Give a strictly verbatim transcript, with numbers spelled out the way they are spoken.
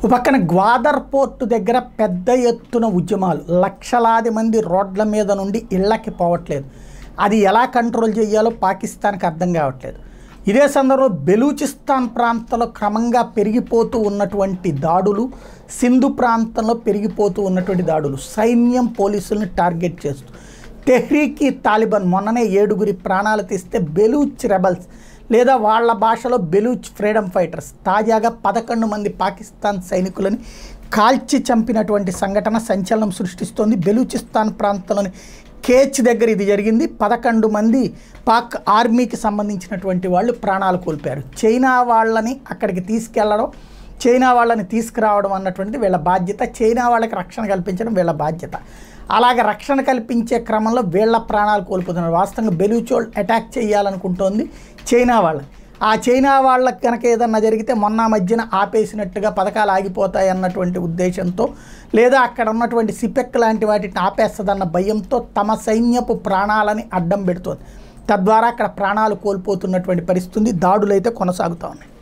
ఓ పక్కన గ్వాదర్ పోర్టు దగ్గర పెద్ద ఎత్తున ఉద్యమాలు, లక్షలాది మంది రోడ్ల మీద నుండి ఇళ్లకి పోవట్లేదు. అది ఎలా కంట్రోల్ చేయాలో పాకిస్తాన్కి అర్థం కావట్లేదు. ఇదే సందర్భంలో బెలూచిస్తాన్ ప్రాంతంలో క్రమంగా పెరిగిపోతూ ఉన్నటువంటి దాడులు, సింధు ప్రాంతంలో పెరిగిపోతూ ఉన్నటువంటి దాడులు, సైన్యం పోలీసులను టార్గెట్ చేస్తూ తెహ్రీక్ ఈ తాలిబాన్ మొన్ననే ఏడుగురి ప్రాణాలు తీస్తే బెలూచ్ రెబల్స్ లేదా వాళ్ళ భాషలో బెలూచ్ ఫ్రీడమ్ ఫైటర్స్ తాజాగా పదకొండు మంది పాకిస్తాన్ సైనికులని కాల్చి చంపినటువంటి సంఘటన సంచలనం సృష్టిస్తోంది. బెలూచిస్తాన్ ప్రాంతంలోని కేచ్ దగ్గర ఇది జరిగింది. పదకొండు మంది పాక్ ఆర్మీకి సంబంధించినటువంటి వాళ్ళు ప్రాణాలు కోల్పోయారు. చైనా వాళ్ళని అక్కడికి తీసుకెళ్లడం, చైనా వాళ్ళని తీసుకురావడం అన్నటువంటిది వీళ్ళ బాధ్యత. చైనా వాళ్ళకి రక్షణ కల్పించడం వీళ్ళ బాధ్యత. అలాగే రక్షణ కల్పించే క్రమంలో వీళ్ళ ప్రాణాలు కోల్పోతున్నారు. వాస్తవంగా బెలూచోల్ అటాక్ చేయాలనుకుంటోంది చైనా వాళ్ళని. ఆ చైనా వాళ్ళకి కనుక ఏదన్నా జరిగితే మొన్న మధ్యన ఆపేసినట్టుగా పథకాలు ఆగిపోతాయి అన్నటువంటి ఉద్దేశంతో, లేదా అక్కడ ఉన్నటువంటి సిపెక్ లాంటి వాటిని ఆపేస్తుందన్న భయంతో తమ సైన్యపు ప్రాణాలని అడ్డం పెడుతోంది. తద్వారా అక్కడ ప్రాణాలు కోల్పోతున్నటువంటి పరిస్థితి, దాడులు అయితే కొనసాగుతూ ఉన్నాయి.